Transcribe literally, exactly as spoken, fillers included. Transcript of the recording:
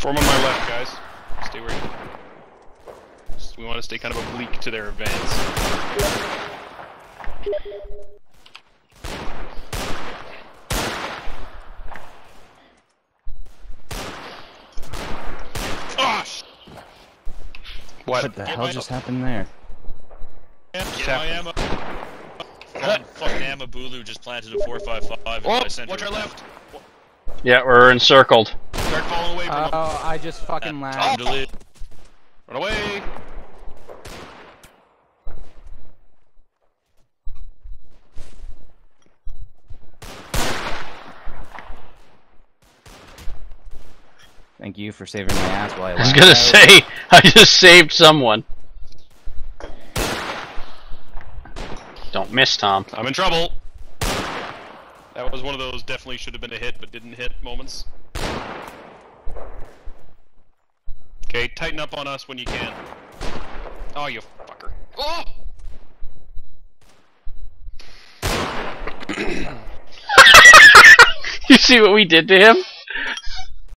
Form on my left, guys. Stay where you are. We want to stay kind of oblique to their advance. Oh, what? What the hell just happened there? Yeah, yeah, I am. Fucking, fucking Amabulu just planted a four five five in Oh, my center. watch our left. Yeah, we're encircled. Start falling away from them. Oh, I just fucking lagged. Oh. Run away. Thank you for saving my ass while I I was lagged gonna out. say, I just saved someone. Don't miss, Tom. I'm in trouble. That was one of those definitely should have been a hit but didn't hit moments. Okay, tighten up on us when you can. Oh, you fucker. Oh! You see what we did to him?